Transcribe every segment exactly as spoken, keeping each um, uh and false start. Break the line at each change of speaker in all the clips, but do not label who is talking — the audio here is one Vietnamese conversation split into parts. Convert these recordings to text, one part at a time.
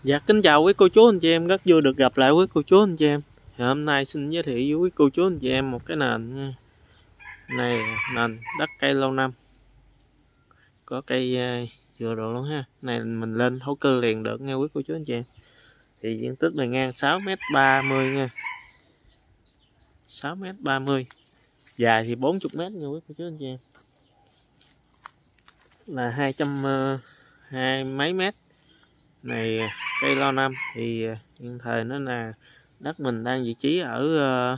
Dạ, kính chào quý cô chú anh chị em, rất vui được gặp lại quý cô chú anh chị em. Thì hôm nay xin giới thiệu với quý cô chú anh chị em một cái nền này, nền đất cây lâu năm, có cây dừa đồ luôn ha. Này mình lên thổ cư liền được nha quý cô chú anh chị em. Thì diện tích bề ngang sáu mét ba mươi nha, sáu mét ba mươi, dài thì bốn mươi mét nha quý cô chú anh chị em, là hai trăm hai mấy mét. Này cây lâu năm thì hiện thời nó là đất mình đang vị trí ở uh,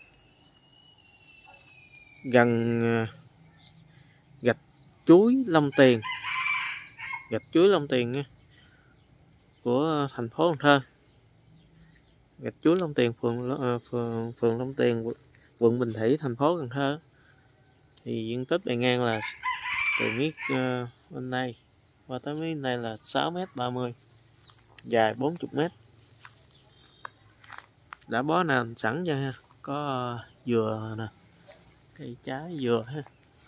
gần uh, gạch chuối Long Tiền, gạch chuối Long Tiền nha, của thành phố Cần Thơ. Gạch chuối Long Tiền, phường uh, phường phường Long Tiền, quận Bình Thủy, thành phố Cần Thơ. Thì diện tích bề ngang là từ miết uh, bên đây qua tới miết này là sáu mét ba mươi, dài bốn mươi mét. Đã bó nền sẵn cho ha, có dừa nè, cây trái dừa ha,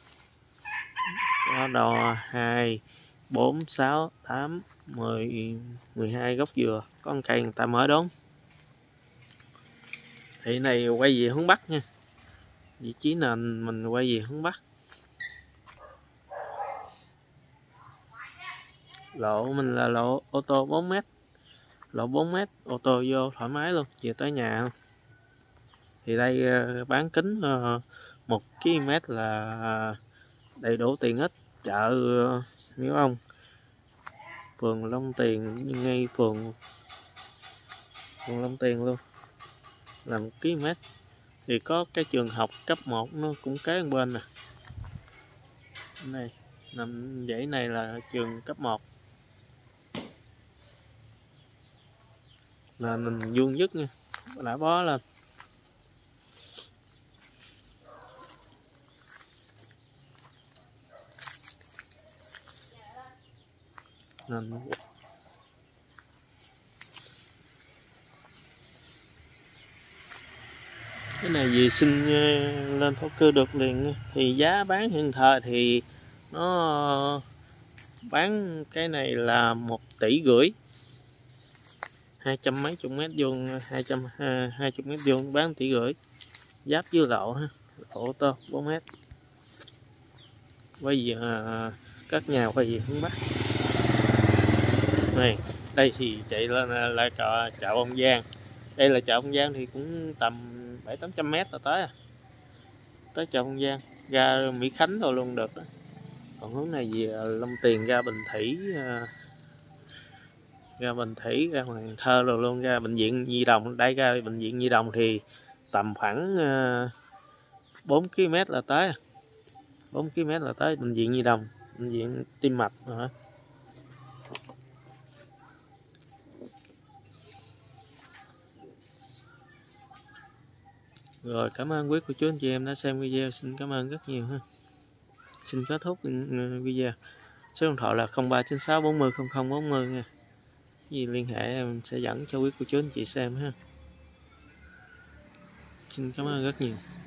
có đò hai, bốn, sáu, tám, mười, mười hai gốc dừa, có một cây người ta mới đốn. Thì này quay về hướng Bắc nha, vị trí nền mình quay về hướng Bắc. Lộ mình là lộ ô tô bốn mét, lộ bốn mét, ô tô vô thoải mái luôn, về tới nhà luôn. Thì đây bán kính một ki lô mét là đầy đủ tiện ích. Chợ Miếu Ông, phường Long Tiền, ngay phường phường Long Tiền luôn, là một ki lô mét. Thì có cái trường học cấp một nó cũng kế bên nè, này nằm dãy này là trường cấp một, là mình vuông dứt nha, đã bó lên. Nên cái này vì xin lên thổ cư được liền. Thì giá bán hiện thời thì nó bán cái này là một tỷ rưỡi, hai trăm mấy chục mét vuông, hai trăm hai chục mét vuông bán tỷ rưỡi, giáp với lộ ha, lộ ô tô bốn mét. Bây giờ các nhà quay về hướng Bắc. Này đây thì chạy lên là chợ chợ Ông Giang. Đây là chợ Ông Giang thì cũng tầm bảy tám trăm mét là tới à. Tới chợ Ông Giang, ra Mỹ Khánh rồi luôn được đó. Còn hướng này về Long Tiền, ra Bình Thủy, ra Bình Thủy, ra Cần Thơ rồi luôn, ra bệnh viện Nhi Đồng. Đây ra bệnh viện Nhi Đồng thì tầm khoảng bốn ki lô mét là tới, bốn ki lô mét là tới bệnh viện Nhi Đồng, bệnh viện tim mạch hả. Rồi, cảm ơn quý cô chú anh chị em đã xem video, xin cảm ơn rất nhiều ha. Xin kết thúc video. Số điện thoại là không ba chín sáu bốn mươi không không bốn mươi nha. Gì liên hệ em sẽ dẫn cho quý cô chú anh chị xem ha. Xin cảm ơn rất nhiều.